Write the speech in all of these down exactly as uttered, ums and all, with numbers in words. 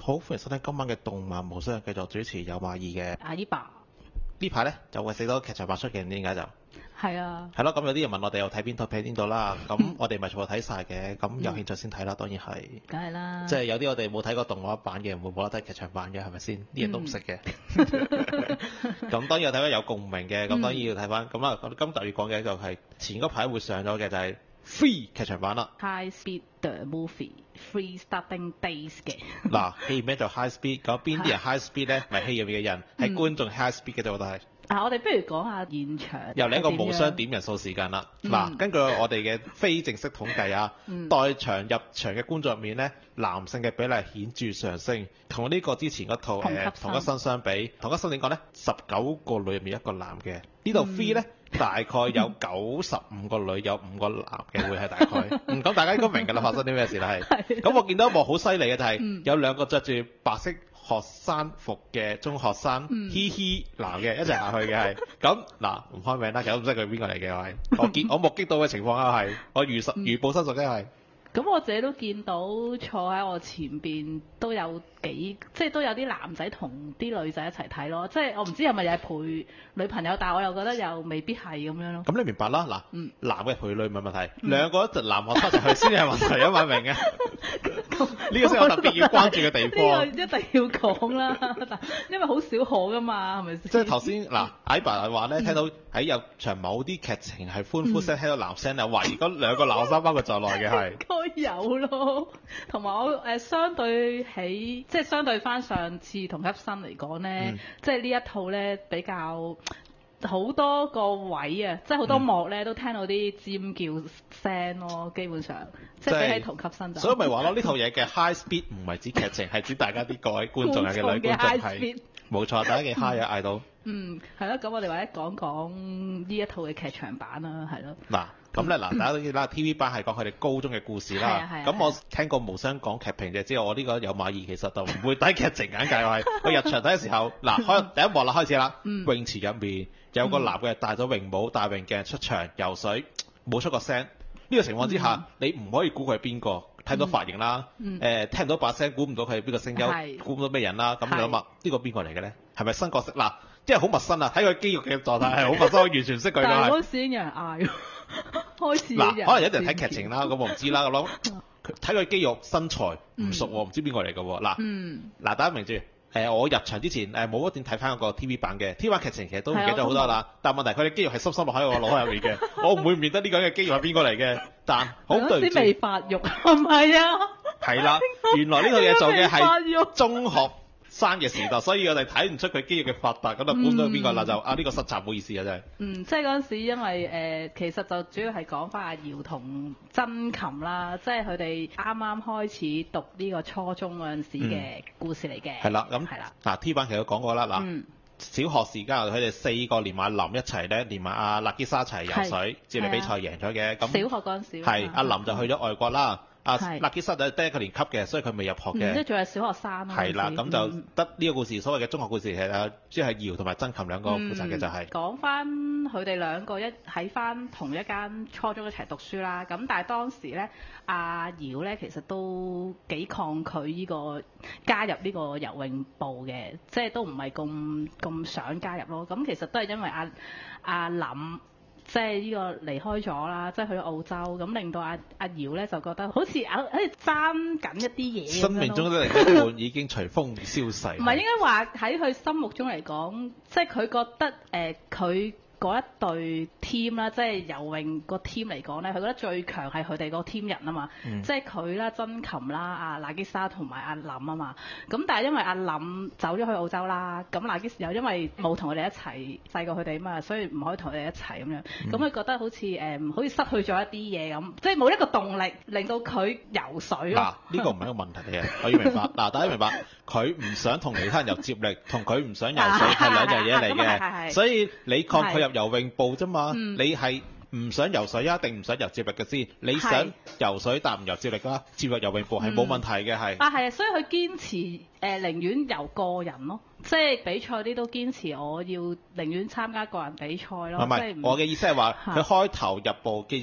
好，歡迎收聽今晚嘅動漫無雙，繼續主持有馬爾嘅阿姨爸。 呢排咧就會死多劇場版出嘅，唔知點解就係啊。 係咯，咁有啲人問我哋又睇邊套睇邊度啦，咁我哋咪全部睇晒嘅，咁有興趣先睇啦，當然係。 梗係啦。 即係有啲我哋冇睇過動畫版嘅，唔會冇得睇劇場版嘅，係咪先？啲人都唔識嘅。咁當然有睇翻有共鳴嘅，咁當然要睇翻。咁啊，今集要講嘅就係前嗰排會上咗嘅就係 Free 劇場版啦。 High Speed the Movie Free Starting Days 嘅。 嗱，戲名就 High Speed，咁邊啲人 High Speed 咧？唔係戲入面嘅人，係觀眾 High Speed 嘅啫，我都係。 啊，我哋不如講下現場。 由另一個無雙點人數時間啦。嗱、嗯，根據我哋嘅非正式統計啊，嗯、代場入場嘅觀眾入面咧，男性嘅比例顯著上升，同呢個之前嗰套誒同一身相比，同一身點講咧？十九個女入面一個男嘅，呢度 Free 咧大概有九十五個女，有五個男嘅會係大概。嗯，咁大家應該明㗎啦，發生啲咩事啦係。咁我見到一幕好犀利嘅就係、是嗯、有兩個着住白色學生服嘅中學生，嗯、嘻嘻嗱嘅一齊下去嘅係，咁嗱唔開名啦，其實都唔識佢邊個嚟嘅係，我見我目擊到嘅情況啊係，我如實如報身屬嘅係。 咁我自己都見到坐喺我前邊都有幾，即係都有啲男仔同啲女仔一齊睇咯，即係我唔知係咪又係陪女朋友，但係我又覺得又未必係咁樣咯。咁你明白啦，嗱， 嗯、 男嘅陪女唔係問題，嗯、兩個一陣男學生就去先係問題啊嘛，明嘅。呢個先我特別要關注嘅地方。 呢個一定要講啦，因為好少可噶嘛，係咪先？ 即係頭先嗱，阿爸話咧，聽到喺有場某啲劇情係歡呼聲，聽到男聲啊，懷疑嗰兩個男學生包括在內嘅係。有咯，同埋我誒、呃、相對起，即係相對翻上次同級生嚟講咧，嗯、即係呢一套咧比較好多個位啊，即係好多幕咧、嗯、都聽到啲尖叫聲咯，基本上即係比起同級生就。所以咪話咯，呢套嘢嘅 high speed 唔係指劇情，係指大家啲各位觀眾嘅女觀眾係。冇錯，大家幾 high 啊嗌到。嗯，係咯，咁我哋或者講講呢一套嘅劇場版啦，係咯。嗱。咁咧嗱，大家都知啦，T V 版係講佢哋高中嘅故事啦。咁我聽過無雙講劇評就知道我呢個有馬爾其實就唔會睇劇情簡介，我係我入場睇嘅時候，嗱開第一幕啦開始啦，嗯、泳池入面有個男嘅戴咗泳帽、戴泳鏡出場游水，冇出個聲。呢、呢個情況之下，嗯、你唔可以估佢係邊個，睇到髮型啦，誒、嗯呃、聽唔到把聲，估唔到佢係邊個聲優，估唔到咩人啦。咁你諗下，呢個邊個嚟嘅咧？係咪新角色？嗱，即係好陌生啊！睇佢肌肉嘅狀態係好陌生，我完全唔識佢㗎。但係嗰時已經有人嗌。開始嗱，可能有啲人睇劇情啦，咁我唔知啦。我諗睇佢肌肉身材唔熟喎，唔、嗯、知邊個嚟嘅喎。嗱，嗱、嗯、大家明住，誒、呃、我入場之前誒冇一點睇翻嗰個 T V 版嘅 T V 版劇情，其實都唔記得好多啦。但係問題佢哋肌肉係深深落喺我腦海入面嘅，我唔會唔認得呢個人嘅肌肉係邊個嚟嘅。但好對唔住，未發育係咪啊？係啦，原來呢套嘢做嘅係中學生嘅時代，所以我哋睇唔出佢肌肉嘅發達，咁就估到邊個啦就啊呢、呢個失策，唔好意思啊真係。嗯，即係嗰陣時因為誒、呃、其實就主要係講翻阿瑤同真琴啦，即係佢哋啱啱開始讀呢個初中嗰陣時嘅故事嚟嘅。係啦、嗯，咁係啦。嗱 T 版其實都講過啦，嗱、嗯、小學時間佢哋四個連埋阿林一齊咧，連埋阿納基莎一齊游水，接力比賽贏咗嘅。咁小學嗰陣時係阿林就去咗外國啦。啊，納基莎就得一個年級嘅，所以佢未入學嘅。即係仲係小學生咯。係啦，咁就得呢個故事，所謂嘅中學故事其實即係瑤同埋真琴兩個負責嘅就係、是嗯、講翻佢哋兩個一喺翻同一間初中一齊讀書啦。咁但係當時咧，阿瑤咧其實都幾抗拒呢個加入呢個游泳部嘅，即係都唔係咁咁想加入咯。咁其實都係因為阿阿林。即係呢個離開咗啦，即係去咗澳洲，咁令到阿阿瑤咧就覺得好似好似爭緊一啲嘢。生命中嘅另一半已經隨風而消逝。唔係應該話喺佢心目中嚟講，即係佢覺得誒佢。呃嗰一隊 team 啦，即係游泳個 team 嚟講咧，佢覺得最強係佢哋個 team 人啊嘛，嗯、即係佢啦、真琴啦、阿娜基莎同埋阿林啊嘛。咁但係因為阿林走咗去澳洲啦，咁娜基莎又因為冇同佢哋一齊細過佢哋啊嘛，所以唔可以同佢哋一齊咁樣。咁佢、嗯、覺得好似誒、呃、好似失去咗一啲嘢咁，即係冇一個動力令到佢游水咯。嗱，呢個唔係一個問題嚟嘅，我要明白。嗱，大家明白，佢唔想同其他人有接力，同佢唔想游水係兩樣嘢嚟嘅，所以你抗拒入游泳部啫嘛，嗯、你係唔想游水啊，定唔想游接力嘅先？你想游水但唔游接力啦，接入游泳部係冇問題嘅係。啊係啊，所以佢堅持誒、呃、寧願游個人咯，即係比賽啲都堅持我要寧願參加個人比賽咯。唔係，我嘅意思係話佢開頭入部記住。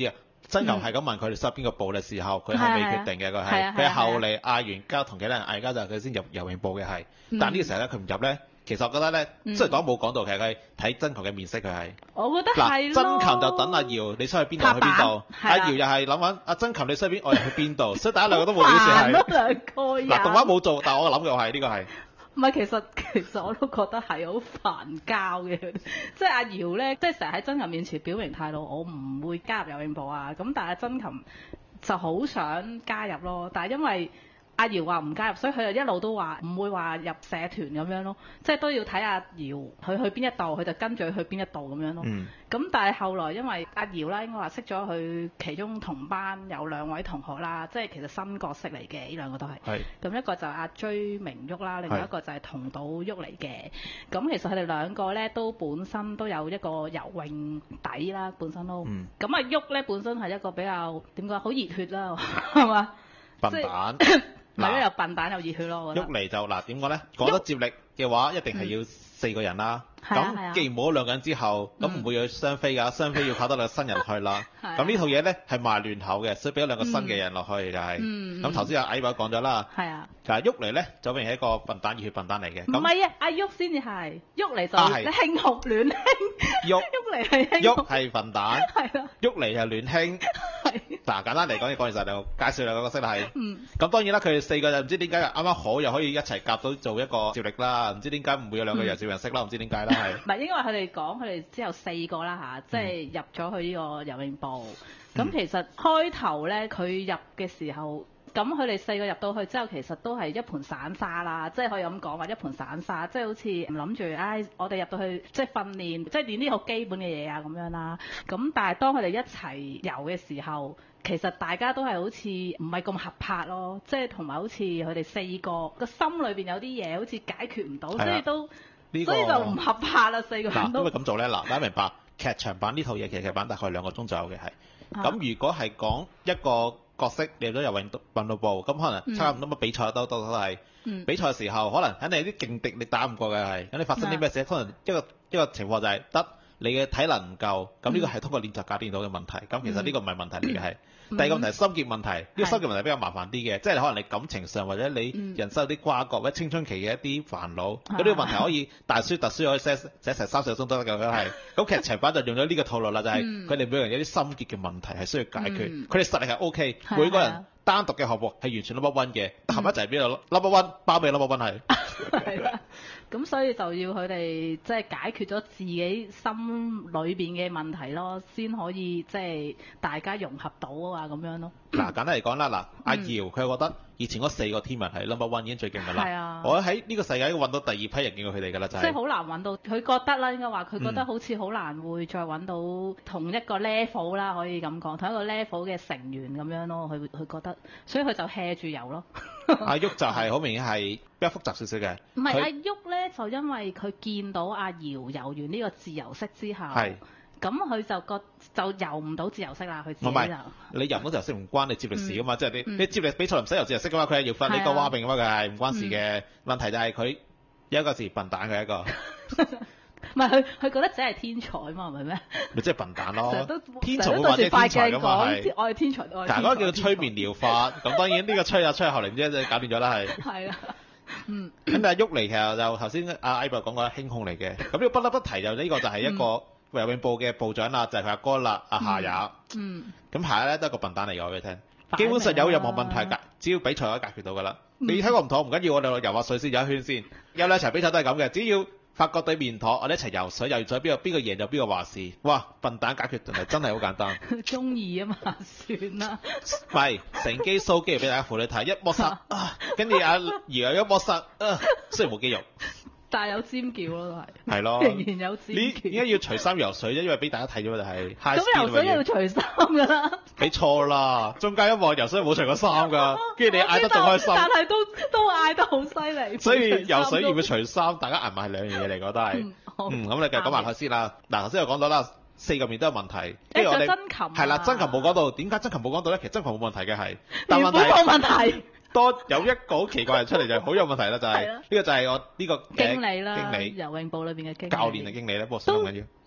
曾琴係咁問佢哋收邊個部嘅時候，佢係未決定嘅，佢係佢係後嚟嗌完交同其他人嗌交就佢先入游泳部嘅係，但呢個時候咧佢唔入咧。其實我覺得咧，雖然講冇講到，其實佢睇曾琴嘅面色，佢係。 我覺得係咯。 曾琴就等阿瑤，你想去邊度去邊度？阿瑤又係諗緊阿曾琴，你想邊，我又去邊度？所以大家兩個都冇表示係。 煩兩個人。 嗱，動畫冇做，但係我諗嘅係呢個係。 唔係，其實其實我都覺得係好煩交嘅，即係阿瑤咧，即係成日喺曾琴面前表明態度，我唔會加入游泳部啊。咁但係曾琴就好想加入咯，但係因為阿瑤話唔加入，所以佢就一路都話唔會話入社團咁樣咯，即係都要睇阿瑤佢去邊一度，佢就跟住去邊一度咁樣咯。咁、嗯、但係後來因為阿瑤啦，應該話識咗佢其中同班有兩位同學啦，即係其實新角色嚟嘅，呢兩個都係。係。咁一個就阿追明旭啦，另外一個就係同島旭嚟嘅。咁其實佢哋兩個咧都本身都有一個游泳底啦，本身都。嗯。咁阿旭咧本身係一個比較點講好熱血啦，係嘛？ 笨蛋。 唔係又笨蛋又熱血咯，我覺得。喐嚟就嗱點講咧？講得接力嘅話，一定係要四個人啦。咁、嗯、既然冇咗兩個人之後，咁唔、嗯、會有雙飛㗎，雙飛要靠得兩個新人去啦。咁呢套嘢咧係賣亂口嘅，所以俾咗兩個新嘅人落去就係。咁頭先阿矮伯講咗啦。係啊。但係喐嚟咧就變成一個笨蛋熱血笨蛋嚟嘅。 唔係啊，阿喐先至係。喐嚟就輕紅亂輕。 喐喐嚟係輕。 喐係笨蛋。 係啊。 喐嚟係亂輕。係。嗱簡單嚟講，你講完晒就介紹兩個角色啦係。嗯。咁當然啦，佢哋四個就唔知點解啱啱好又可以一齊夾到做一個接力啦，唔知點解唔會有兩個人接人識啦，唔、嗯、知點解啦係。唔係因為佢哋講佢哋之後四個啦吓，即係入咗去呢個游泳部。咁、嗯、其實開頭咧，佢入嘅時候，咁佢哋四個入到去之後，其實都係一盤散沙啦，即係可以咁講話一盤散沙，即係好似唔諗住，唉，我哋入到去即係訓練，即係練啲好基本嘅嘢啊咁樣啦。咁但係當佢哋一齊游嘅時候，其實大家都係好似唔係咁合拍咯，即係同埋好似佢哋四個個心裏邊有啲嘢好似解決唔到，所以都。這個、所以就唔合拍啦，四個人都。 因為咁做咧，嗱，大家明白劇場版呢套嘢，劇場版大概兩個鐘左右嘅係。咁、啊、如果係講一個角色入咗游泳運動部，咁可能差唔多乜比賽都都都係。嗯。比賽嘅時候，可能肯定有啲勁敵你打唔過嘅係。咁你發生啲咩事？可能一個一個情況就係得你嘅體能唔夠，咁呢個係通過練習解練到嘅問題。咁、嗯、其實呢個唔係問題嚟嘅係。第二個問題係心結問題，呢、嗯、個心結問題比較麻煩啲嘅，即係可能你感情上或者你人生有啲瓜葛或者青春期嘅一啲煩惱，咁呢個問題可以大書特書可以寫寫成三四個鐘都得嘅，係。咁劇場版就用咗呢個套路啦，就係佢哋每個人有啲心結嘅問題係需要解決，佢、嗯、哋實力係 O K，每個人單獨嘅項目係完全 number one 嘅，合一齊邊度 number one 包俾 number one 係。係啦。咁所以就要佢哋即係解決咗自己心裏邊嘅問題咯，先可以即係大家融合到啊咁樣咯。嗱，簡單嚟講啦，嗱，阿瑤佢覺得以前嗰四個天文係 number one 已經最勁㗎啦。係啊。我喺呢個世界揾到第二批人見過佢哋㗎啦，就係。即係好難揾到，佢覺得啦，應該話佢覺得好似好難會再揾到同一個 level 啦，可以咁講，同一個 level 嘅成員咁樣咯。佢佢覺得，所以佢就 hea 住游咯。阿旭就係好明顯係比較複雜少少嘅。唔係阿旭咧，就因為佢見到阿瑤游完呢個自由式之後，咁佢就覺就游唔到自由式啦。佢自己就唔係你游唔到自由式唔關你接力事噶嘛，即、嗯、係、就是、你、嗯、你接力比賽唔使游自由式噶嘛，佢係要訓呢個蛙泳噶嘛，佢係唔關事嘅、嗯。問題就係佢有一個字笨蛋嘅一個。唔係佢佢覺得自己係天才嘛，係咪咩？咪即係笨蛋咯！天才會話你天才噶嘛係。我係天才，我係。嗱，嗰個叫催眠療法，咁當然呢個催啊催後嚟唔知即係搞掂咗啦係。係啊。嗯。咁但係喐嚟其實就頭先阿 Ivan 講過輕控嚟嘅，咁呢個不得不提就呢個就係一個游泳部嘅部長啦，就係佢阿哥啦，阿夏也。嗯。咁夏也咧都係個笨蛋嚟嘅，我俾你聽。基本上有任何問題㗎，只要比賽可以解決到㗎啦。你睇過唔妥唔緊要，我哋游下水先游一圈先。有兩場比賽都係咁嘅，只要發覺對面妥，我哋一齊游水，游水邊個邊個贏就邊個話事。哇！笨蛋解決係真係好簡單。中意啊嘛，算啦。唔係，乘機 show 肌肉俾大家扶你睇，一摸實啊，跟住阿瑤又一摸實啊，雖然冇肌肉，但係有尖叫咯，都係。係咯。仍然有尖叫。你點解要除衫游水啫？因為俾大家睇咗就係。咁游水要除衫㗎啦。你錯啦，中間一望游水冇除過衫㗎，跟住你嗌得仲開心。但係都都嗌得好犀利。所以游水要唔要除衫，大家捱埋係兩樣嘢嚟㗎，都係。嗯，咁你繼續講埋佢先啦。嗱，頭先又講到啦，四個面都有問題。跟住我哋係啦，曾琴冇講到，點解曾琴冇講到咧？其實曾琴冇問題嘅係，但問題冇問題。多有一個好奇怪人出嚟就好有問題啦，就係呢個就係我呢個經理啦，經理游泳部裏邊嘅經理教練定經理咧，不過唔緊要。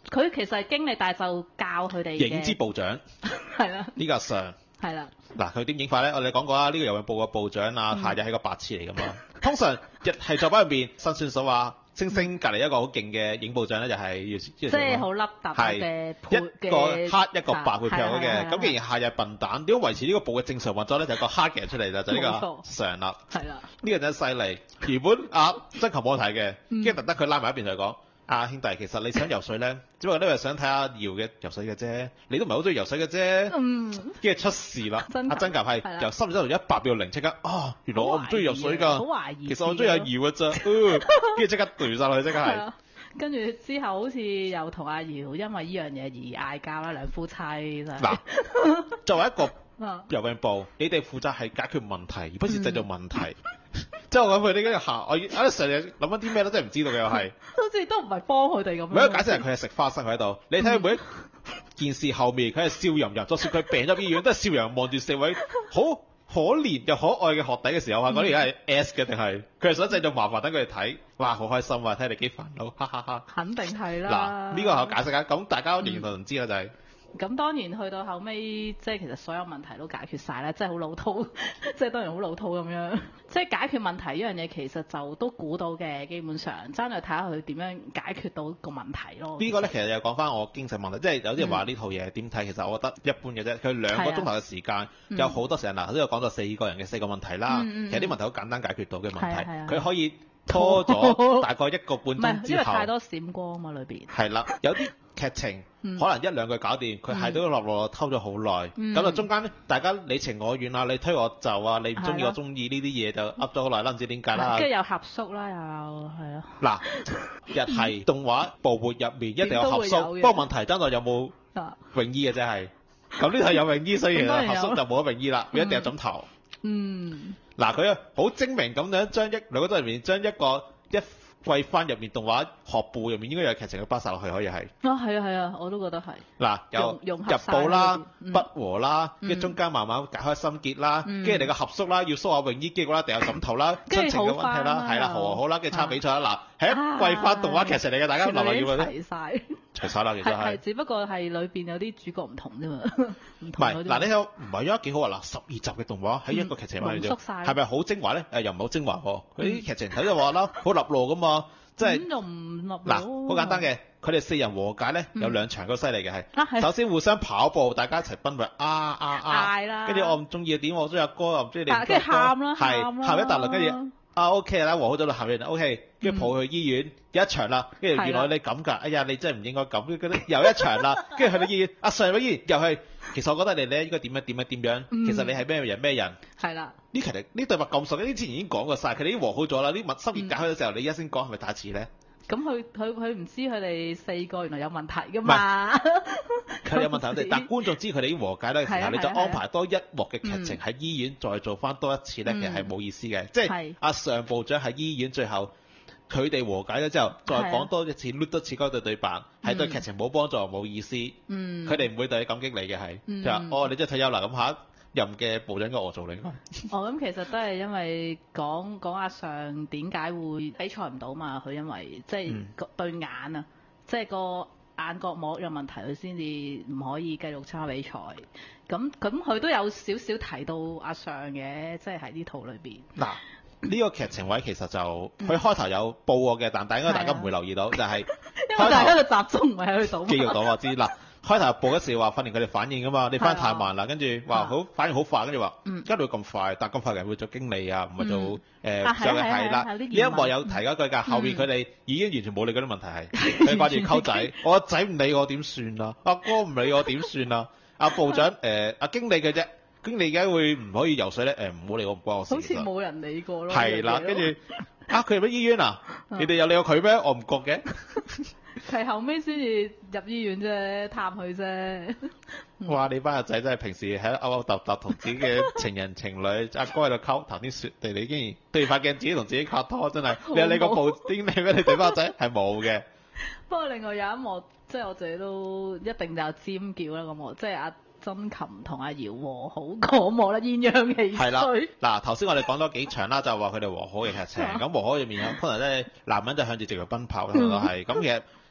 佢其實係經理，但係就教佢哋嘅影之部長係啦， 呢個阿上。 係啦。 嗱，佢點影法咧？我哋講過啦，呢、這個郵政部嘅部長啊， 嗯、 夏日係個白痴嚟噶嘛。通常日係作品入邊，新算數話，星星隔離一個好勁嘅影部長咧，就係要即係好凹凸嘅配一個黑一個白配配合嘅。咁既然夏日笨蛋，點樣維持呢個部嘅正常運作咧？就有個黑嘅人出嚟啦，就呢、是、個常啦。 係啦。 呢個真係犀利。原本阿曾琴冇睇嘅，跟住特登佢拉埋一邊就講。啊兄弟，其實你想游水咧，只不過都係想睇下姚嘅游水嘅啫，你都唔係好中意游水嘅啫。嗯。跟住出事啦，阿曾琴係由心理質度一百變到零，即刻啊！原來我唔中意游水㗎。 好懷疑。 其實我中意阿姚嘅啫。跟住即刻斷晒落去，即刻係。 跟住之後好似又同阿姚因為呢樣嘢而嗌交啦，兩夫妻真係。 嗱，作為一個郵政部，你哋負責係解決問題，而不是製造問題。即係我諗佢呢個下，我啊成日諗緊啲咩咧，真係唔知道嘅又係。好似都唔係幫佢哋咁樣。每一個解釋係佢係食花生喺度，你睇下每一件事後面佢係笑吟吟，就算佢病咗醫院都係笑吟望住四位好可憐又可愛嘅學弟嘅時候啊，嗰啲而家係 S 嘅定係佢係想製造麻煩等佢哋睇，哇好開心啊，睇你幾煩惱，哈哈哈。肯定係啦。嗱呢個係解釋啊，咁大家仍然就唔知啦就係。咁當然去到後尾，即係其實所有問題都解決晒啦，即係好老土，即係當然好老土咁樣。即係解決問題呢樣嘢，其實就都估到嘅，基本上爭係睇下佢點樣解決到個問題咯。呢個咧其實又講翻我經濟問題，即係有啲人話呢套嘢點睇，其實我覺得一般嘅啫。佢兩個鐘頭嘅時間，有好多時間嗱，頭先我講咗四個人嘅四個問題啦。其實啲問題好簡單解決到嘅問題，佢可以拖咗大概一個半鐘之後。因為太多閃光啊嘛，裏邊。係啦，有啲劇情。嗯、可能一兩句搞掂，佢係都落落偷咗好耐，咁、嗯、就中間咧，大家你情我願啊，你推我就啊，你唔中意我中意呢啲嘢就噏咗好耐啦，唔知點解啦。跟住有合宿啦，又係啊。嗱，日係動畫部活入面一定有合宿，不過問題爭在有冇泳衣嘅啫係。咁呢套有泳衣，所以合宿就冇得泳衣啦，佢一定有枕頭。嗯。嗱，佢好精明咁樣將一兩個鐘入面將一個一。季番入面動畫學部入面應該有劇情嘅巴撒落去可以係。啊係啊係啊，我都覺得係。嗱有入部啦、不和啦，跟住中間慢慢解開心結啦，跟住你個合宿啦，要梳下泳衣機個啦，定有枕頭啦，親情嘅問題啦，係啦和好啦，跟住參比賽啦。嗱係一季番動畫劇情嚟嘅，大家留意要嗰啲。齊曬。齊曬啦，其實係。係只不過係裏邊有啲主角唔同啫嘛。唔同。唔係嗱，你睇唔係啊幾好啊嗱，十二集嘅動畫喺一個劇情裡面啫，係咪好精華咧？誒又唔係好精華喎，佢啲劇情睇就話啦，好立路噶嘛。即係嗱，好簡單嘅，佢哋四人和解咧，有兩場都犀利嘅係。首先互相跑步，大家一齊奔跑，啊啊啊！嗌啦！跟住我唔中意點，我中意阿哥又唔中意你。跟住喊啦，係喊一大輪，跟住啊 OK 啦，和好咗啦，後面 OK，跟住抱去醫院，有一場啦，跟住原來你咁㗎，哎呀你真係唔應該咁，跟住又一場啦，跟住去到醫院，阿上咗醫院又係。其實我覺得你咧應該點樣點樣點樣，其實你係咩人咩人？係啦。呢其實呢對白咁熟，呢之前已經講過晒，佢哋已經和好咗啦。呢物心結解開嘅時候，你而家先講係咪太遲咧？咁佢佢佢唔知佢哋四個原來有問題㗎嘛？佢哋有問題，但觀眾知佢哋已經和解啦。然後你就安排多一幕嘅劇情喺醫院再做翻多一次咧，其實係冇意思嘅。即係阿上部長喺醫院最後。佢哋和解咗之後，再講多一次，捋多次嗰對對白，係對劇情冇幫助，冇意思。嗯，佢哋唔會對你感激你嘅係，就話哦，你真係退休啦，咁下一任嘅部長應該我做你。哦，咁其實都係因為講講阿尚點解會比賽唔到嘛？佢因為即係個對眼啊，即係個眼角膜有問題，佢先至唔可以繼續參加比賽。咁咁佢都有少少提到阿尚嘅，即係喺呢套裏邊。嗱。呢個劇情位其實就佢開頭有報過嘅，但大家大家唔會留意到，就係因為大家嘅集中唔係喺度。肌肉黨我知嗱，開頭報嗰時話訓練佢哋反應㗎嘛，你反應太慢啦，跟住話好反應好快，跟住話一路咁快，但咁快嘅人會做經理啊，唔係做誒上嘅係啦。呢一幕有提嗰句㗎，後面佢哋已經完全冇理嗰啲問題係，佢掛住溝仔，我個仔唔理我點算啊，阿哥唔理我點算啊，阿部長誒阿經理嘅啫。經理點解會唔可以游水咧？誒唔好理我，唔關我事。好似冇人理過咯。係啦，跟住啊，佢入咗醫院啊？你哋有理過佢咩？我唔覺嘅。係後尾先至入醫院啫，探佢啫。哇！你班阿仔真係平時喺度勾勾搭搭同自己嘅情人情侶阿哥喺度溝，談天説地，你竟然對住塊鏡自己同自己拍拖，真係你有你個部經理咩？你對班阿仔係冇嘅。不過另外有一幕，即係我自己都一定就尖叫啦！咁幕即係阿曾琴同阿姚和好嗰幕啦，鴛鴦戲水。係啦，嗱頭先我哋講多幾場啦，就話佢哋和好嘅劇情。咁和好入面有可能咧，男人就向住直路奔跑，可能都係咁嘅。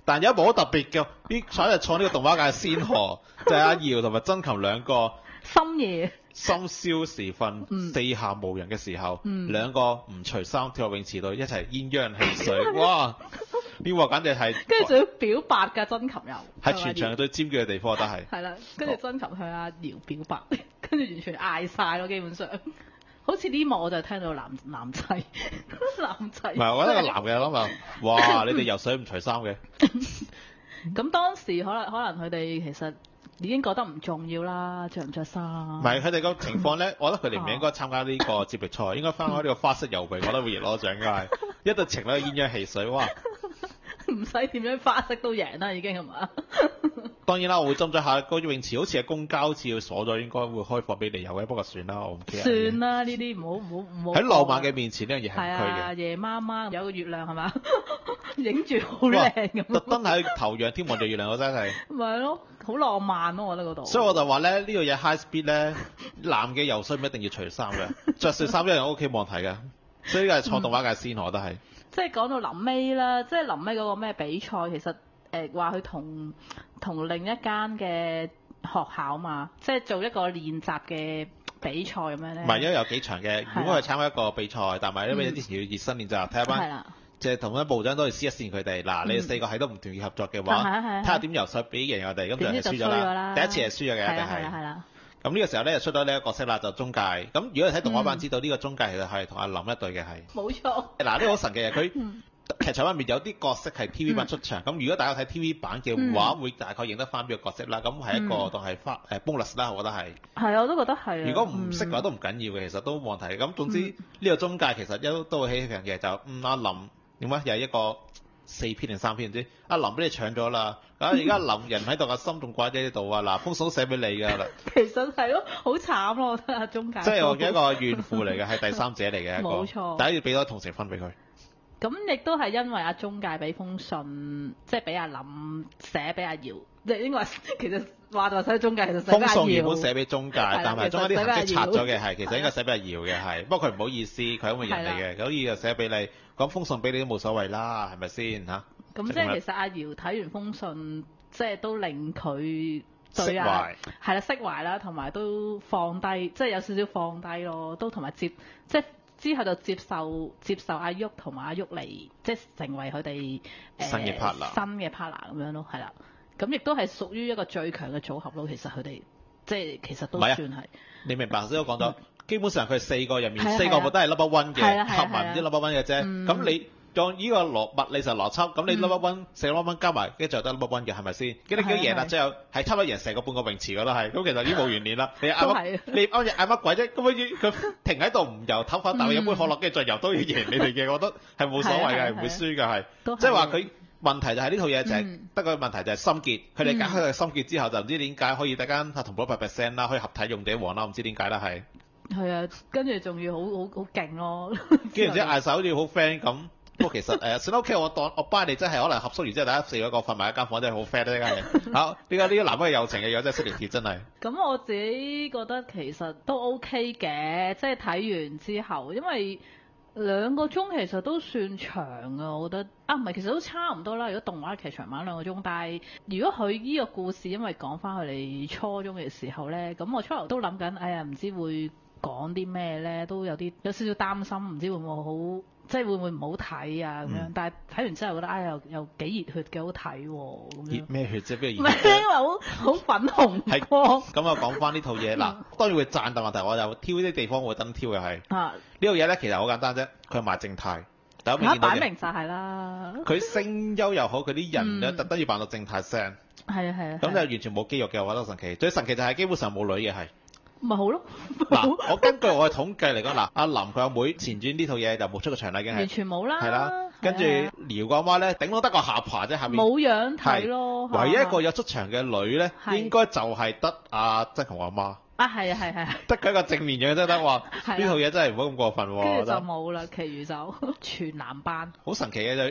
但有一部好特別嘅，啲彩就創呢個動畫界嘅先河，就係阿瑤同埋真琴兩個深夜深宵時分、 嗯、 四下無人嘅時候， 嗯、 兩個唔除衫跳入泳池度一齊鴛鴦戲水，哇！呢個簡直係跟住仲要表白㗎，真琴又係全場最尖叫嘅地方都係。 係啦，跟住真琴向阿瑤表白，跟住完全嗌晒咯，基本上。好似呢幕我就聽到男男仔男仔。唔係，我覺得個男嘅諗啊，哇！你哋游水唔除衫嘅。 咁當時可能可能佢哋其實已經覺得唔重要啦，着唔着衫。唔係佢哋個情況咧，我覺得佢哋唔應該參加呢個接力賽，應該翻開呢個花式游泳，我覺得會贏攞獎嘅係。一對情侶鴛鴦戲水，哇！ 唔使點樣花式都贏啦，已經係嘛？ 當然啦，我會斟酌下個泳池，好似係公交，好似要鎖咗，應該會開放俾你游嘅。不過算啦，我唔記得。 算啦，呢啲唔好唔好唔好。 喺浪漫嘅面前呢樣嘢係唔區嘅。 係啊，夜媽媽有個月亮係嘛，影住好靚咁。 特登喺頭仰天望住月亮，我真係。 咪係咯，好浪漫咯，我覺得嗰度。 所以我就話咧，呢個嘢 high speed 咧，男嘅游水唔一定要除衫嘅，着少衫一樣 O K 冇問題嘅。所以呢個係創動畫嘅先河，我覺得係。 即係講到臨尾啦，即係臨尾嗰個咩比賽，其實誒話佢同同另一間嘅學校嘛，即係做一個練習嘅比賽咁樣咧。 唔係，因為有幾場嘅，如果係參加一個比賽，但係因為之前要熱身練習，睇下班，即係同一部長都要試一試佢哋。嗱，你哋四個係都唔團結合作嘅話，睇下點游水比贏我哋，咁就係輸咗啦。第一次係輸咗嘅，一定係。係啦。咁呢個時候咧就出咗呢一個角色啦，就中介。咁如果你睇動畫版知道呢個中介其實係同阿林一對嘅係。 冇錯。嗱， 呢個好神奇嘅，佢劇場入面有啲角色係 T V 版出場。咁如果大家睇 T V 版嘅話，會大概認得翻邊個角色啦。咁係一個當係花誒 bonus 啦，我覺得係。係啊， 我都覺得係。 如果唔識嘅話都唔緊要嘅，其實都冇問題。咁總之呢個中介其實一都會起一樣嘢，就嗯阿林點解又係一個四篇定三篇唔知？阿林俾你搶咗啦！啊而家林人喺度，個心仲掛喺呢度啊！嗱，封信寫俾你㗎啦。 其實係咯，好慘咯，我覺得阿中介。 即係我嘅一個怨婦嚟嘅，係第三者嚟嘅一個。 冇錯。 大家要俾多同情分俾佢。 咁亦都係因為阿中介俾封信，即係俾阿林寫俾阿瑤，即係應該其實話就話寫中介，其實寫俾阿瑤。 封信原本寫俾中介，但係中間啲痕跡拆咗嘅係，其實應該寫俾阿瑤嘅係。不過佢唔好意思，佢係咁嘅人嚟嘅，所以就寫俾你。咁封信俾你都冇所謂啦，係咪先嚇？ 咁即係其實阿瑤睇完封信，即係都令佢對啊，係啦釋懷啦，同埋都放低，即係有少少放低咯，都同埋接即係。之後就接受接受阿旭同埋阿旭嚟，即係成為佢哋誒新嘅 partner，新嘅 partner 咁樣咯，係啦。咁亦都係屬於一個最強嘅組合咯。其實佢哋即係其實都算係。你明白？頭先我講咗，基本上佢係四個入面，四個部都係 number one 嘅，合埋唔知 number one 嘅啫。咁你當呢個邏物理上邏輯，咁你 number one 四個 number one 加埋，跟住就得 number one 嘅，係咪先？跟住你幾贏啦？最後係差唔多贏成個半個泳池㗎啦，係。咁其實已經冇懸念啦。你嗌乜？你啱嘢嗌乜鬼啫？咁佢佢停喺度唔游，唞翻啖，飲杯可樂，跟住再游都要贏你哋嘅，我覺得係冇所謂嘅，係唔會輸嘅，係。即係話佢問題就係呢套嘢就係得個問題就係心結。佢哋解開佢心結之後，就唔知點解可以大家同步一百 percent 啦，可以合體用地王啦，唔知點解啦，係。 係啊，跟住仲要好好好勁咯。 跟住之後嗌手好似好 friend 咁。不過其實誒、呃、算 OK，我當我班你真係可能合宿完之後，大家四個個瞓埋一間房，真係好 friend 咧，真係。好，呢個呢個男嘅友情嘅樣真係識連結，真係。 咁我自己覺得其實都 OK 嘅，即係睇完之後，因為兩個鐘其實都算長啊，我覺得。啊，唔係，其實都差唔多啦。如果動畫劇場版兩個鐘，但係如果佢呢個故事，因為講翻佢哋初中嘅時候咧，咁我初頭都諗緊，哎呀，唔知會講啲咩咧，都有啲有少少擔心，唔知會唔會好。即係會唔會唔好睇啊咁樣？嗯、但係睇完之後覺得啊、哎、又又幾熱血幾好睇喎咁樣。熱咩血啫？邊個熱？唔係因為好好粉紅。係。 咁啊講翻呢套嘢嗱，當然會讚，但問題我就挑啲地方會登挑嘅係。啊。呢套嘢咧其實好簡單啫，佢係賣正太。大家明擺明就係啦。 佢聲優又好，佢啲人咧特登要扮到正太聲。 係啊係啊。 咁就完全冇肌肉嘅，我覺得神奇。最神奇就係基本上冇女嘅係。 咪好咯！ 嗱，我根據我嘅統計嚟講，嗱，阿林佢阿妹前傳呢套嘢就冇出過場啦，已經係完全冇啦， 係啦。跟住遼個阿媽咧，頂到得個下巴啫，下面冇樣睇咯。 唯一一個有出場嘅女咧，應該就係得阿真同阿媽。 啊，係啊，係係。 得佢一個正面樣真得，話呢套嘢真係唔好咁過分喎。 跟住就冇啦，其餘就全男班。 好神奇嘅就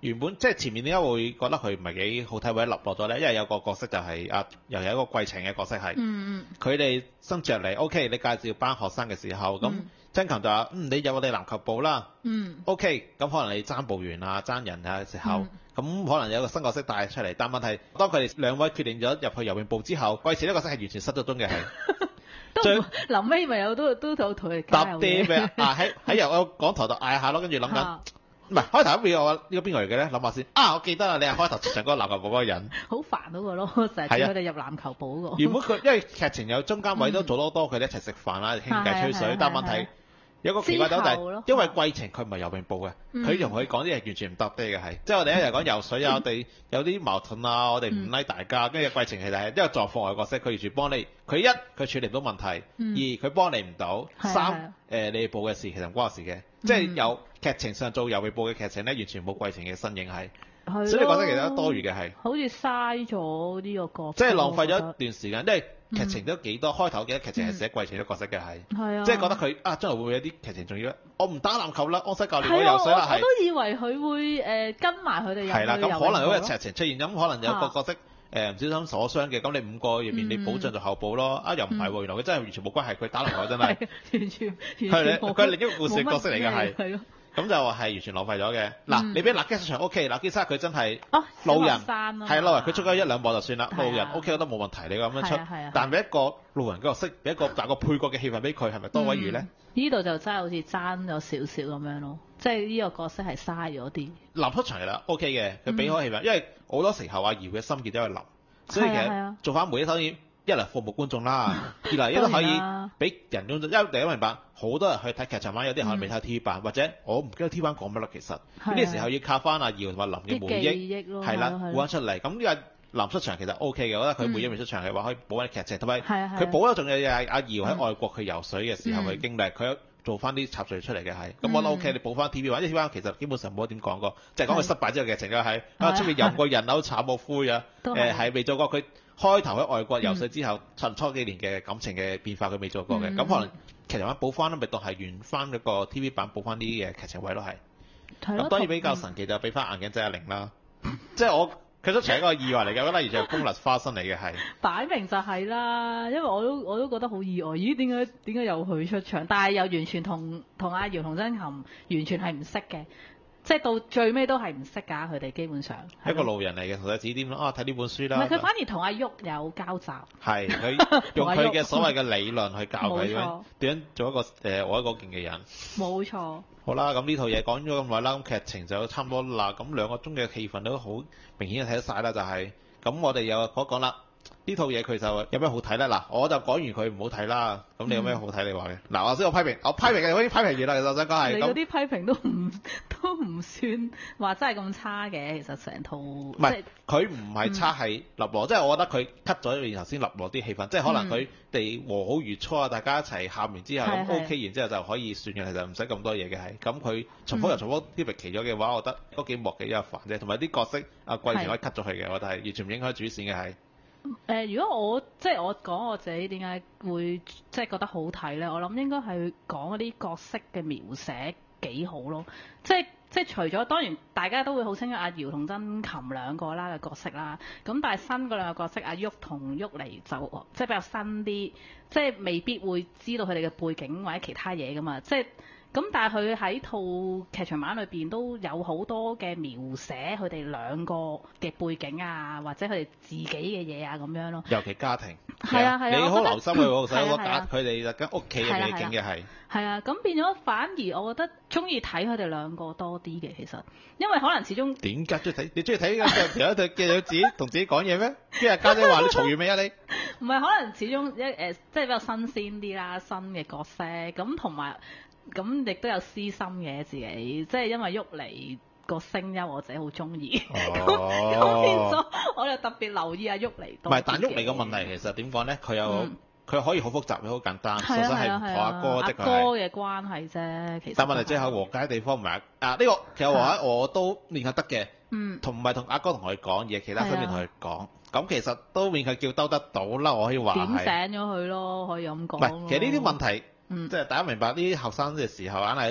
原本即係前面點解會覺得佢唔係幾好睇或者立落咗咧？因為有個角色就係、啊，又有一個季情嘅角色係， 嗯佢哋新着嚟 OK，你介紹班學生嘅時候，咁、 嗯、 曾琴就話：嗯，你有我哋籃球部啦。 嗯 OK，咁可能你爭部員啊、爭人啊嘅時候，咁、 嗯、 可能有個新角色帶出嚟。但問題當佢哋兩位決定咗入去游泳部之後，季前呢個角色係完全失咗蹤嘅係。 都臨尾咪有都都有同佢搭啲咩啊？喺喺由我講台度嗌下咯，跟住諗緊，唔係開頭嗰邊我呢個邊個嚟嘅咧？諗下先啊！我記得啦，你係開頭上嗰個籃球部嗰個人， 好煩嗰個咯，成日叫佢哋入籃球部嗰個。 原本佢因為劇情有中間位都做多多，佢哋一齊食飯啦、傾偈吹水，但問題有個奇怪就係，因為季情佢唔係游泳部嘅，佢同佢講啲嘢完全唔搭爹嘅係，即係我哋一日講游水啊，我哋有啲矛盾啊，我哋唔拉大家，跟住季情其實係一個狀況外嘅角色，佢完全幫你，佢一佢處理唔到問題，二佢幫你唔到，三誒你哋部嘅事其實唔關我事嘅，即係有劇情上做游泳部嘅劇情咧，完全冇季情嘅身影係，所以你覺得其實多餘嘅係， 好似嘥咗呢個角色， 即係浪費咗一段時間，因為劇情都幾多，開頭幾多劇情係寫季情嘅角色嘅係， 嗯、 即係覺得佢啊將來會唔會有啲劇情重要？我唔打籃球啦，安西教練我游水啦，係。 我都以為佢會誒、呃、跟埋佢哋入。係啦， 咁可能有個劇情出現，咁可能有個角色誒唔、呃、小心所傷嘅，咁你五個入面你保障就後補咯。嗯、啊又唔係喎，原來佢真係完全冇關係，佢打籃球真係完全完全係佢係另一個故事角色嚟嘅係。 係咯。 咁就係完全浪費咗嘅。嗱、嗯，你俾納基出場 OK，納基沙佢真係哦路人， 係路人，佢出咗一兩步就算啦。路人 OK 我都冇問題，你咁樣出。但俾一個路人嘅角色，俾一個大個配角嘅氣氛俾佢，係咪多餘咧？ 呢、嗯、度就真係好似爭咗少少咁樣咯，即係呢個角色係嘥咗啲。 臨出場係啦 OK 嘅，佢俾開氣氛，嗯、因為好多時候阿姚嘅心結都係臨，所以其實做翻每一首演。一嚟服務觀眾啦，二嚟亦都可以俾人觀眾，因為大家明白好多人去睇劇場版，有啲人可能未睇 T V 版，嗯、或者我唔記得 T V 版講乜啦。其實呢啲時候要靠翻阿姚同埋林嘅回憶，係啦，補翻出嚟。咁呢個林出場其實 O K 嘅，我覺得佢每一未出場嘅話可以補翻啲劇情，同埋佢補咗仲有係阿姚喺外國去游水嘅時候嘅經歷，佢、嗯、做翻啲插敘出嚟嘅係。咁我覺得 O K，你補翻 T V 版，因為 T V 版其實基本上冇得點講過，就係講佢失敗之後嘅劇情啦，係啊出面游過人好慘冇灰啊，誒係未做過佢。開頭喺外國游水之後，初、嗯、初幾年嘅感情嘅變化佢未做過嘅，咁、嗯、可能劇場版補翻都咪當係完翻嗰個 T V 版補翻啲嘅劇情位咯係。咁當然比較神奇就俾翻眼鏡仔阿玲啦，即係我佢出場係一個意外嚟嘅，我覺得完全係功能花生嚟嘅係。擺明就係啦，因為我都我都覺得好意外，咦點解點解有佢出場？但係又完全同同阿姚同曾琴完全係唔識嘅。即係到最尾都係唔識㗎，佢哋基本上一個路人嚟嘅，同佢指點咯。啊，睇呢本書啦。唔係佢反而同阿旭有交集。 係佢用佢嘅所謂嘅理論去教佢點樣點樣做一個誒、呃、我一個勁嘅人。冇錯。好啦，咁呢套嘢講咗咁耐啦，咁劇情就差唔多啦。咁兩個鐘嘅氣氛都好明顯睇得晒啦，就係、是、咁我哋又講講啦。呢套嘢佢就有咩好睇咧？嗱，我就講完佢唔好睇啦。咁你有咩好睇？你話嘅嗱，我先我批評，我批評嘅，我已經批評完啦。其實我想講係你嗰啲批評都唔都唔算話真係咁差嘅。其實成套唔係佢唔係差係立落，即係我覺得佢 cut 咗然後先立落啲氣氛，即係可能佢哋和好如初啊，大家一齊喊完之後咁 OK，然之後就可以算嘅，其實唔使咁多嘢嘅係。咁佢重複又重複啲期咗嘅話，我覺得嗰幾幕幾有煩啫。同埋啲角色啊，季前可以 cut 咗佢嘅，我覺得係完全唔影響主線嘅係。 誒、呃，如果我即係我講我自己點解會即係覺得好睇咧？我諗應該係講嗰啲角色嘅描寫幾好咯。即係即係除咗當然大家都會好清楚阿姚同曾琴兩個啦嘅角色啦。咁但係新嗰兩個角色阿旭同旭嚟就即係比較新啲，即係未必會知道佢哋嘅背景或者其他嘢噶嘛。即係咁，但係佢喺套劇場版裏邊都有好多嘅描寫，佢哋兩個嘅背景啊，或者佢哋自己嘅嘢啊咁樣咯。尤其家庭係啊係啊，你好留心佢喎，使我打佢哋間屋企嘅背景嘅係。係啊，咁變咗反而我覺得中意睇佢哋兩個多啲嘅，其實，因為可能始終點解中意睇？你中意睇嘅有一對嘅有自己同自己講嘢咩？邊日家姐話你嘈完未啊你？唔係，可能始終一誒即係比較新鮮啲啦，新嘅角色咁同埋。咁亦都有私心嘅自己，即係因為旭嚟個聲優我自己好中意，咁咁變咗我就特別留意阿旭嚟。唔係，但旭嚟個問題其實點講咧？佢有佢、嗯、可以好複雜，好簡單，實質係同阿哥即係阿哥嘅關係啫。其實但問題即係和解地方唔係啊呢、呢個其實和解我都練下得嘅，嗯，同唔係同阿哥同佢講嘢，其他方面同佢講，咁其實都勉強叫兜得到啦。我可以話係點醒咗佢咯，可以咁講。唔係，其實呢啲問題。嗯、即係大家明白呢啲後生嘅時候，硬係有啲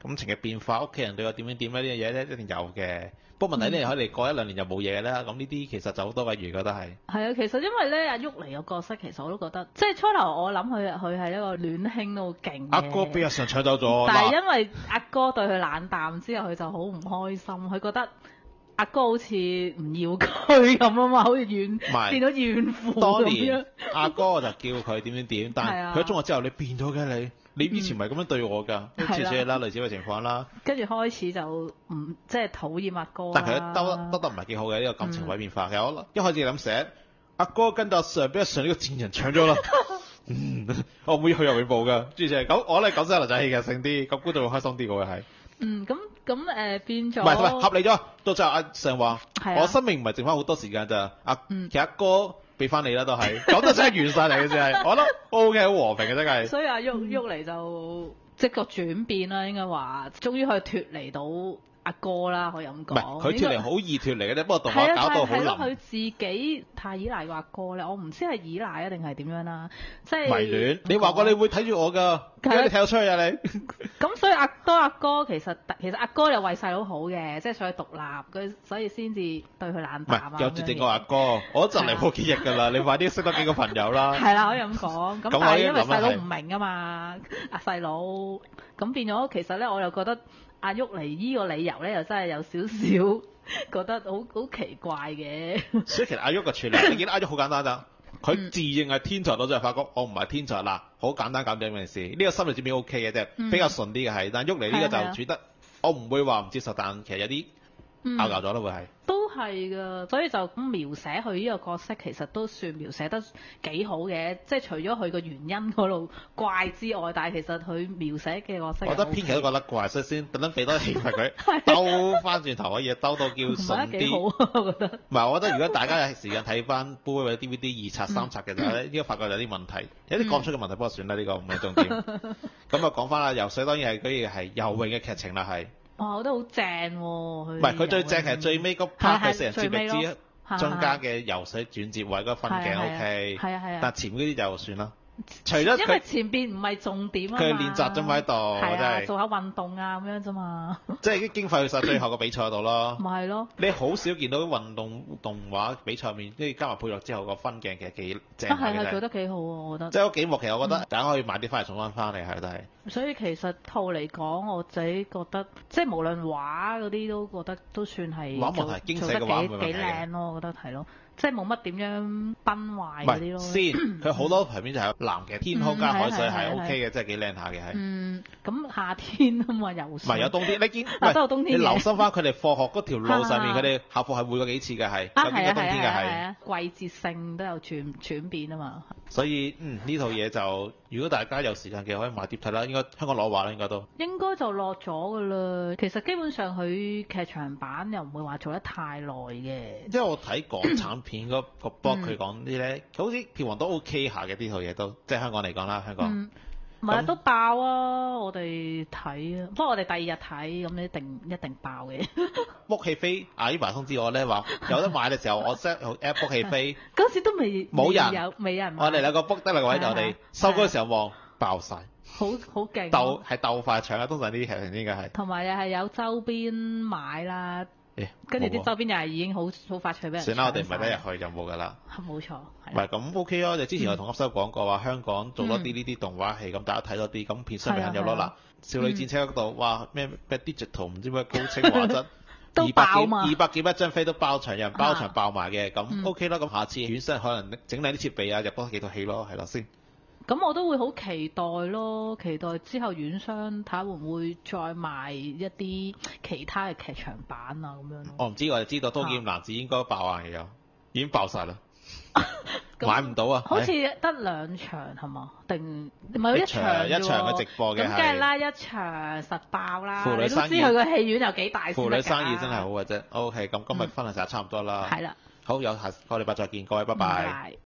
感情嘅變化，屋企人對我點樣點咧呢樣嘢咧一定有嘅。不過問題咧，可能過一兩年就冇嘢啦。咁呢啲其實就好多位如覺得係。 係啊，其實因為咧阿鬱妮個角色，其實我都覺得，即係初頭我諗佢佢係一個暖兄都好勁嘅。 阿哥俾阿常搶走咗。 但係因為阿哥對佢冷淡之後，佢就好唔開心，佢覺得阿哥好似唔要佢咁啊嘛，好似怨變咗怨婦咁樣。 當年阿哥就叫佢點點點，但係佢喺中學之後你變咗嘅你。你以前唔係咁樣對我㗎，好似係啦，類似嘅情況啦。 跟住開始就唔即係討厭阿哥啦。 但係佢兜得兜得唔係幾好嘅呢個感情位變化。其實我一開始咁寫，阿哥跟到阿常俾阿常呢個賤人搶咗啦。嗯，我唔會去游泳部㗎。諸如此類咁，我咧講真係就戲劇性啲，咁觀眾會開心啲嘅係。 嗯，咁咁誒變咗。 唔係唔係合理咗，到最後阿常話：我生命唔係剩翻好多時間咋。阿其實阿哥。俾翻你啦，都係講得真係完晒嚟嘅先係，我覺得 O K 好和平嘅真係。 所以阿鬱鬱妮就即個轉變啦，應該話終於可以脫離到阿哥啦，可以咁講。唔係佢脫離好易脫離嘅啫，不過動畫搞到好難。 佢自己太依賴個阿哥咧，我唔知係依賴啊定係點樣啦，即係迷戀。你話過你會睇住我㗎，點解你睇我出去啊你？ 咁所以阿多阿哥其實其實阿哥又為細佬好嘅，即係想佢獨立，佢所以先至對佢冷淡啊。 唔係有絕症個阿哥，我一陣嚟冇幾日㗎啦，你快啲識多幾個朋友啦。 係啦，可以咁講。咁但係因為細佬唔明啊嘛，阿細佬咁變咗，其實咧我又覺得。阿鬱妮依個理由咧，又真係有少少覺得好好奇怪嘅。 所以其實阿鬱嘅處理，你見阿鬱好簡單咋？佢自認係天才，到最後發覺我唔係天才嗱，好簡單咁樣件事。呢、這個心理轉變 O K 嘅啫，嗯、比較順啲嘅係。但鬱妮呢個就處得，我唔會話唔接受，但其實有啲拗撬咗咯，會係。都係㗎，所以就咁描寫佢呢個角色，其實都算描寫得幾好嘅。即係除咗佢個原因嗰度怪之外，但係其實佢描寫嘅角色， 我覺得編劇都覺得怪，所以先特登俾多氣氛佢，兜翻轉頭可以兜到叫順啲。幾好啊，我覺得。唔係，我覺得如果大家有時間睇翻 Blu-ray 或者 D V D 二刷三刷嘅時候咧，應該發覺有啲問題，有啲講唔出嘅問題，不過算啦，呢個唔係重點。咁啊，講翻啦，游水當然係嗰啲係游泳嘅劇情啦，係。哇！ 我覺得好正喎，佢唔係佢最正係最尾嗰 part 嘅四人接力之中間嘅游水轉接位嗰個分鏡 O K，係啊係啊，但前嗰啲就算啦。除咗因為前邊唔係重點啊嘛， 佢練習啫嘛喺度， 係啊，做下運動啊咁樣啫嘛。 即係啲經費去晒最後個比賽度咯。 咪係咯。 你好少見到運動動畫比賽面，跟住加埋配樂之後個分鏡其實幾正嘅。 係係做得幾好啊，我覺得。 即係嗰幾幕其實我覺得大家可以買啲翻嚟重溫翻嚟係都係。 所以其實套嚟講，我自己覺得即係無論畫嗰啲都覺得都算係畫問題，經濟嘅畫冇問題嘅。 幾靚咯，我覺得係咯。即係冇乜點樣崩壞嗰啲咯。 先，佢好多旁邊就係藍嘅天空加海水係 O K 嘅，即係幾靚下嘅係。 嗯，咁夏天啊嘛，游水。 唔係有冬天，你見都有冬天。 你留心翻佢哋課學嗰條路上面，佢哋校服係換過幾次嘅係。 啊， 有邊個冬天嘅係。季節性都有轉轉變啊嘛。 所以嗯呢套嘢就，如果大家有時間嘅可以買碟睇啦。應該香港攞畫啦，應該都。應該就落咗㗎啦。其實基本上佢劇場版又唔會話做得太耐嘅。 因為我睇港產片嗰個 blog 佢講啲咧，好似票房都 OK 下嘅，呢套嘢都，即係香港嚟講啦，香港。 唔係都爆啊！我哋睇啊，不過我哋第二日睇，咁一定一定爆嘅。 book 戲飛，阿姨爸通知我咧話有得買嘅時候，我 set app book 戲飛。 嗰時都未冇人， 有未有人買。 我哋兩個 book 得兩個位，我哋收嗰時候望爆晒。 好好勁。 鬥係鬥快搶啊！通常呢啲劇情應該係。 同埋又係有周邊買啦。跟住啲周邊又係已經好好快脆俾人。 算啦，我哋唔係得入去就冇㗎啦。 冇錯。 唔係咁 OK 咯，就之前我同噏收講過話，香港做多啲呢啲動畫戲，咁大家睇多啲，咁片商咪肯有咯嗱。少女戰車嗰度，哇咩咩 digital 唔知咩高清畫質， 都爆嘛， 二百幾蚊張飛都包場，有人包場爆埋嘅，咁 OK 啦。咁下次院商可能整靚啲設備啊，入多幾套戲咯，係咯先。 咁我都會好期待咯，期待之後院商睇下會唔會再賣一啲其他嘅劇場版啊咁樣咯。 我唔知，我就知道《刀劍男子》應該爆硬嘅有，已經爆晒啦，買唔到啊！ 好似得兩場係嘛？定唔係一場一場嘅直播嘅係。咁梗係啦，一場實爆啦！ 婦女生意， 你都知佢個戲院有幾大。 婦女生意真係好嘅啫。OK，咁今日分享就差唔多啦。 係啦。 好，有下個禮拜再見，各位，拜拜。